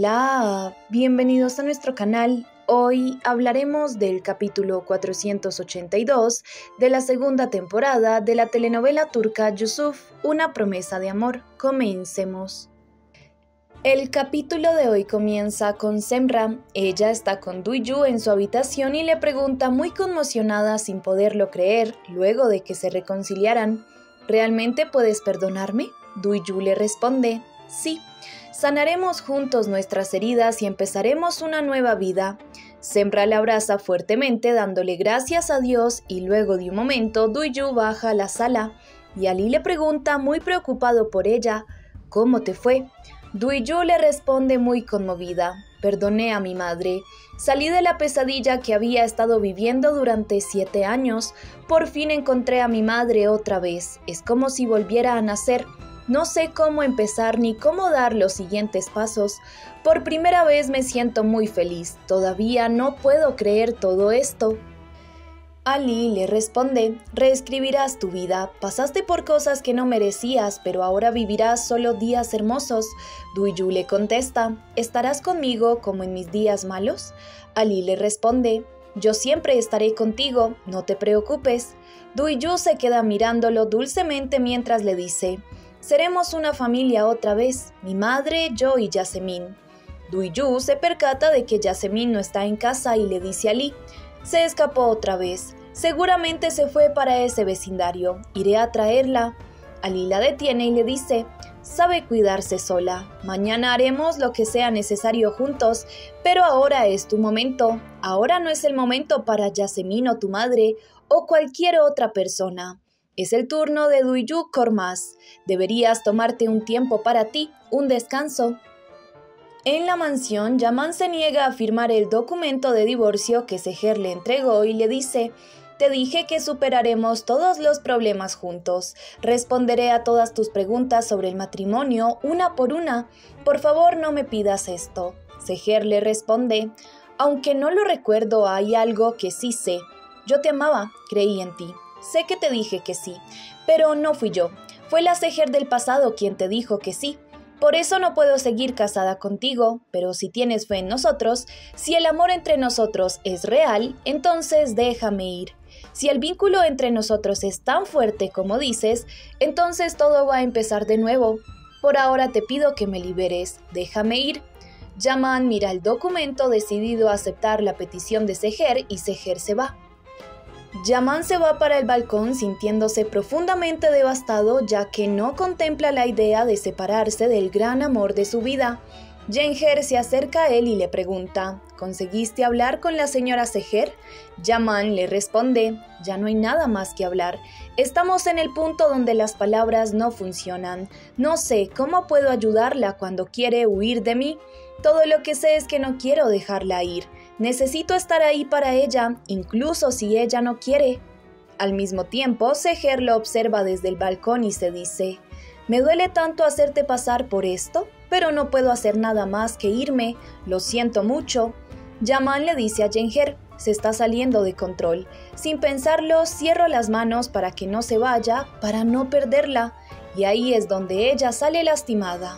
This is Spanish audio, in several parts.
Hola, bienvenidos a nuestro canal. Hoy hablaremos del capítulo 482 de la segunda temporada de la telenovela turca Yusuf, una promesa de amor. Comencemos. El capítulo de hoy comienza con Semra. Ella está con Duygu en su habitación y le pregunta muy conmocionada sin poderlo creer, luego de que se reconciliaran: ¿realmente puedes perdonarme? Duygu le responde: sí. Sanaremos juntos nuestras heridas y empezaremos una nueva vida. Semra la abraza fuertemente dándole gracias a Dios y luego de un momento Duygu baja a la sala y Ali le pregunta muy preocupado por ella: ¿cómo te fue? Duygu le responde muy conmovida: perdoné a mi madre. Salí de la pesadilla que había estado viviendo durante 7 años. Por fin encontré a mi madre otra vez. Es como si volviera a nacer. No sé cómo empezar ni cómo dar los siguientes pasos. Por primera vez me siento muy feliz. Todavía no puedo creer todo esto. Ali le responde: reescribirás tu vida. Pasaste por cosas que no merecías, pero ahora vivirás solo días hermosos. Duygu le contesta: ¿estarás conmigo como en mis días malos? Ali le responde: yo siempre estaré contigo, no te preocupes. Duygu se queda mirándolo dulcemente mientras le dice: seremos una familia otra vez, mi madre, yo y Yasemin. Duygu se percata de que Yasemin no está en casa y le dice a Ali: se escapó otra vez, seguramente se fue para ese vecindario, iré a traerla. Ali la detiene y le dice: sabe cuidarse sola, mañana haremos lo que sea necesario juntos, pero ahora es tu momento, ahora no es el momento para Yasemin o tu madre o cualquier otra persona. Es el turno de Duygu Korkmaz. Deberías tomarte un tiempo para ti, un descanso. En la mansión, Yaman se niega a firmar el documento de divorcio que Seher le entregó y le dice: te dije que superaremos todos los problemas juntos. Responderé a todas tus preguntas sobre el matrimonio una por una. Por favor, no me pidas esto. Seher le responde: aunque no lo recuerdo, hay algo que sí sé. Yo te amaba, creí en ti. Sé que te dije que sí, pero no fui yo. Fue la Seher del pasado quien te dijo que sí. Por eso no puedo seguir casada contigo, pero si tienes fe en nosotros, si el amor entre nosotros es real, entonces déjame ir. Si el vínculo entre nosotros es tan fuerte como dices, entonces todo va a empezar de nuevo. Por ahora te pido que me liberes, déjame ir. Yaman mira el documento decidido a aceptar la petición de Seher y Seher se va. Yaman se va para el balcón sintiéndose profundamente devastado, ya que no contempla la idea de separarse del gran amor de su vida. Jenher se acerca a él y le pregunta: ¿conseguiste hablar con la señora Seher? Yaman le responde: ya no hay nada más que hablar. Estamos en el punto donde las palabras no funcionan. No sé cómo puedo ayudarla cuando quiere huir de mí. Todo lo que sé es que no quiero dejarla ir. Necesito estar ahí para ella, incluso si ella no quiere. Al mismo tiempo, Seher lo observa desde el balcón y se dice: me duele tanto hacerte pasar por esto, pero no puedo hacer nada más que irme, lo siento mucho. Yaman le dice a Jenher: se está saliendo de control. Sin pensarlo, cierro las manos para que no se vaya, para no perderla, y ahí es donde ella sale lastimada.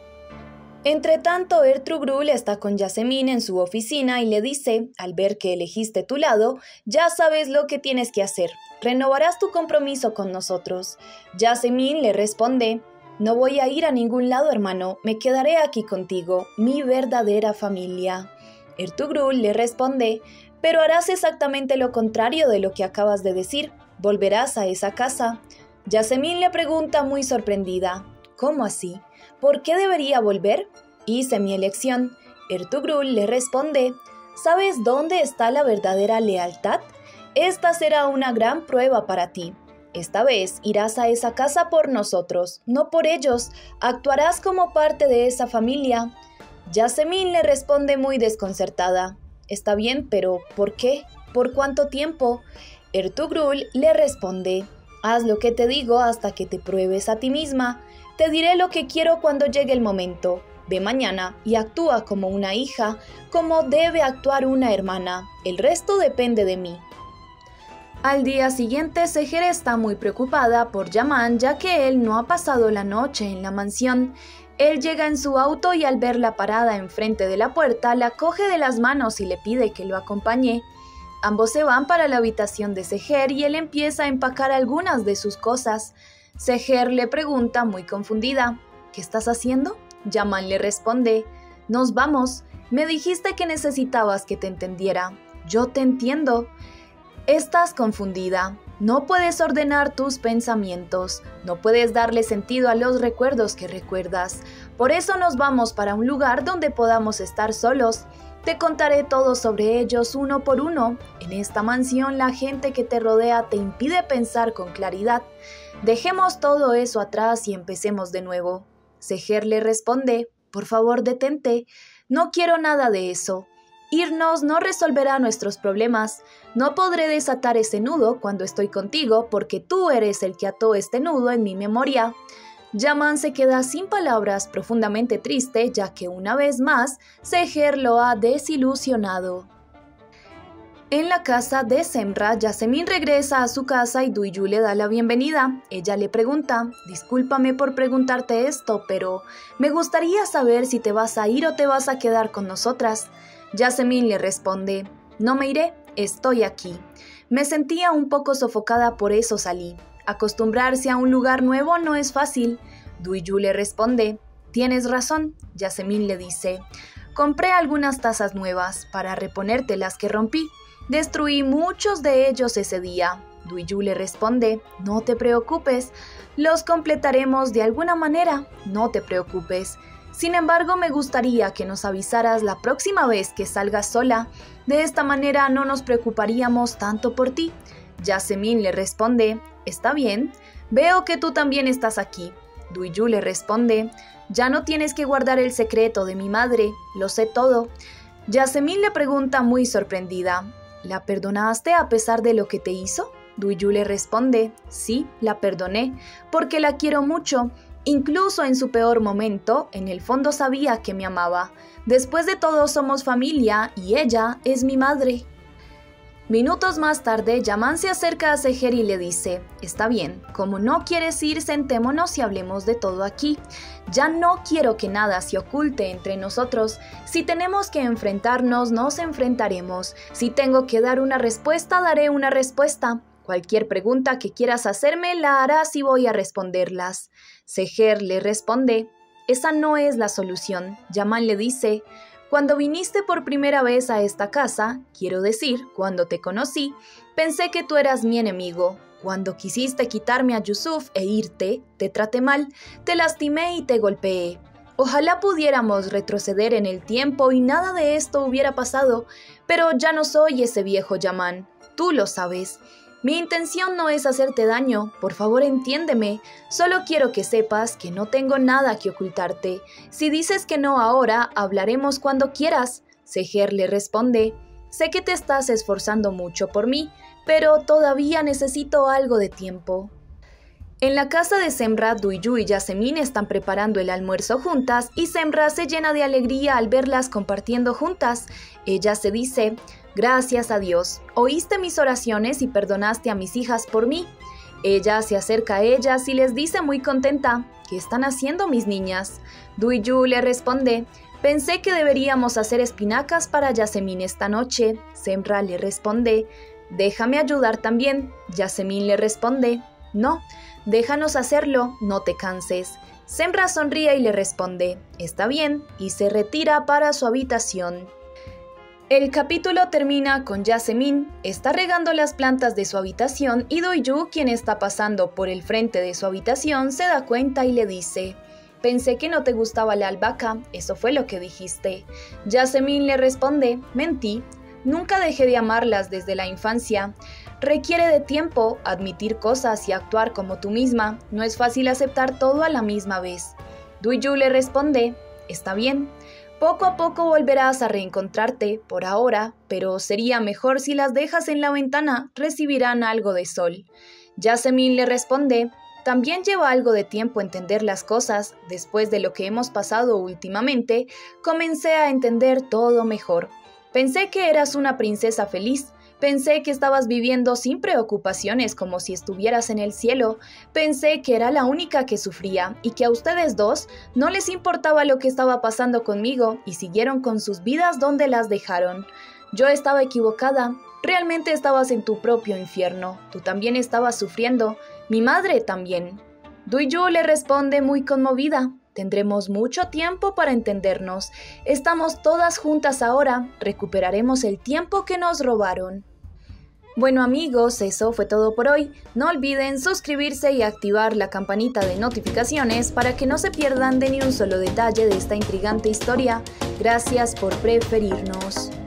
Entretanto, Ertugrul está con Yasemin en su oficina y le dice: al ver que elegiste tu lado, ya sabes lo que tienes que hacer. Renovarás tu compromiso con nosotros. Yasemin le responde: no voy a ir a ningún lado, hermano, me quedaré aquí contigo, mi verdadera familia. Ertugrul le responde: pero harás exactamente lo contrario de lo que acabas de decir, volverás a esa casa. Yasemin le pregunta muy sorprendida: ¿cómo así? ¿Por qué debería volver? Hice mi elección. Ertugrul le responde: ¿sabes dónde está la verdadera lealtad? Esta será una gran prueba para ti. Esta vez irás a esa casa por nosotros, no por ellos. Actuarás como parte de esa familia. Yasemin le responde muy desconcertada: está bien, pero ¿por qué? ¿Por cuánto tiempo? Ertugrul le responde: haz lo que te digo hasta que te pruebes a ti misma. Te diré lo que quiero cuando llegue el momento. Ve mañana y actúa como una hija, como debe actuar una hermana. El resto depende de mí. Al día siguiente, Seher está muy preocupada por Yaman, ya que él no ha pasado la noche en la mansión. Él llega en su auto y al verla parada enfrente de la puerta, la coge de las manos y le pide que lo acompañe. Ambos se van para la habitación de Seher y él empieza a empacar algunas de sus cosas. Seher le pregunta muy confundida, ¿qué estás haciendo? Yaman le responde, nos vamos, me dijiste que necesitabas que te entendiera. Yo te entiendo. Estás confundida. No puedes ordenar tus pensamientos, no puedes darle sentido a los recuerdos que recuerdas. Por eso nos vamos para un lugar donde podamos estar solos. Te contaré todo sobre ellos uno por uno. En esta mansión la gente que te rodea te impide pensar con claridad. Dejemos todo eso atrás y empecemos de nuevo. Seher le responde, por favor detente, no quiero nada de eso. Irnos no resolverá nuestros problemas. No podré desatar ese nudo cuando estoy contigo porque tú eres el que ató este nudo en mi memoria. Yaman se queda sin palabras, profundamente triste, ya que una vez más Seher lo ha desilusionado. En la casa de Semra, Yasemin regresa a su casa y Duiyu le da la bienvenida. Ella le pregunta, discúlpame por preguntarte esto, pero me gustaría saber si te vas a ir o te vas a quedar con nosotras. Yasemin le responde, no me iré, estoy aquí. Me sentía un poco sofocada, por eso salí. Acostumbrarse a un lugar nuevo no es fácil. Duiyu le responde, tienes razón. Yasemin le dice, compré algunas tazas nuevas para reponerte las que rompí. Destruí muchos de ellos ese día. Duiyu le responde, no te preocupes, los completaremos de alguna manera, no te preocupes. Sin embargo, me gustaría que nos avisaras la próxima vez que salgas sola. De esta manera no nos preocuparíamos tanto por ti. Yasemin le responde, está bien, veo que tú también estás aquí. Duiyu le responde, ya no tienes que guardar el secreto de mi madre, lo sé todo. Yasemin le pregunta muy sorprendida, ¿la perdonaste a pesar de lo que te hizo? Duiyu le responde, sí, la perdoné, porque la quiero mucho. Incluso en su peor momento, en el fondo sabía que me amaba. Después de todo somos familia y ella es mi madre. Minutos más tarde, Yaman se acerca a Seher y le dice, está bien, como no quieres ir, sentémonos y hablemos de todo aquí. Ya no quiero que nada se oculte entre nosotros. Si tenemos que enfrentarnos, nos enfrentaremos. Si tengo que dar una respuesta, daré una respuesta. Cualquier pregunta que quieras hacerme, la harás y voy a responderlas. Seher le responde, esa no es la solución. Yaman le dice, cuando viniste por primera vez a esta casa, quiero decir, cuando te conocí, pensé que tú eras mi enemigo. Cuando quisiste quitarme a Yusuf e irte, te traté mal, te lastimé y te golpeé. Ojalá pudiéramos retroceder en el tiempo y nada de esto hubiera pasado, pero ya no soy ese viejo Yaman. Tú lo sabes. Mi intención no es hacerte daño, por favor entiéndeme, solo quiero que sepas que no tengo nada que ocultarte. Si dices que no ahora, hablaremos cuando quieras. Seher le responde, sé que te estás esforzando mucho por mí, pero todavía necesito algo de tiempo. En la casa de Semra, Duiyu y Yasemin están preparando el almuerzo juntas y Semra se llena de alegría al verlas compartiendo juntas. Ella se dice, gracias a Dios, oíste mis oraciones y perdonaste a mis hijas por mí. Ella se acerca a ellas y les dice muy contenta, ¿qué están haciendo mis niñas? Duiyu le responde, pensé que deberíamos hacer espinacas para Yasemin esta noche. Semra le responde, déjame ayudar también. Yasemin le responde, no, déjanos hacerlo, no te canses. Semra sonríe y le responde, está bien, y se retira para su habitación. El capítulo termina con Yasemin, está regando las plantas de su habitación y Duiyu, quien está pasando por el frente de su habitación, se da cuenta y le dice, pensé que no te gustaba la albahaca, eso fue lo que dijiste. Yasemin le responde, mentí, nunca dejé de amarlas desde la infancia. Requiere de tiempo admitir cosas y actuar como tú misma, no es fácil aceptar todo a la misma vez. Duiyu le responde, está bien. Poco a poco volverás a reencontrarte, por ahora, pero sería mejor si las dejas en la ventana, recibirán algo de sol. Yasemin le responde, también lleva algo de tiempo entender las cosas, después de lo que hemos pasado últimamente, comencé a entender todo mejor. Pensé que eras una princesa feliz, Pensé que estabas viviendo sin preocupaciones como si estuvieras en el cielo. Pensé que era la única que sufría y que a ustedes dos no les importaba lo que estaba pasando conmigo y siguieron con sus vidas donde las dejaron. Yo estaba equivocada. Realmente estabas en tu propio infierno. Tú también estabas sufriendo. Mi madre también. Duiyu le responde muy conmovida. Tendremos mucho tiempo para entendernos. Estamos todas juntas ahora. Recuperaremos el tiempo que nos robaron. Bueno amigos, eso fue todo por hoy. No olviden suscribirse y activar la campanita de notificaciones para que no se pierdan de ni un solo detalle de esta intrigante historia. Gracias por preferirnos.